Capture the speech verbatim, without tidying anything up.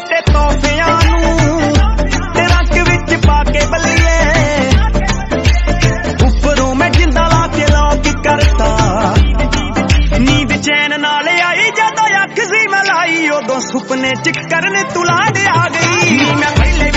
ਦਿੱਤੇ ਤੋਹਫਿਆਂ ਨੂੰ ਤੇ ਰੱਖ ਵਿੱਚ ਪਾ ਕੇ ਬੱਲੀਏ ਉੱਪਰੋਂ ਮੈਂ ਜਿੰਦਾ ਲਾ ਕੇ ਲੌਕ ਕਰਤਾ ਨੀਂਦ ਚੈਨ ਨਾਲ ਆਈ ਜਦੋਂ ਅੱਖ ਸੀ ਮੈਂ ਲਾਈ ਉਦੋਂ ਸੁਪਨੇ ਚ ਕਰਨ ਤੂੰ ਲਾੜ ਆ ਗਈ ਮੈਂ ਪਹਿਲੇ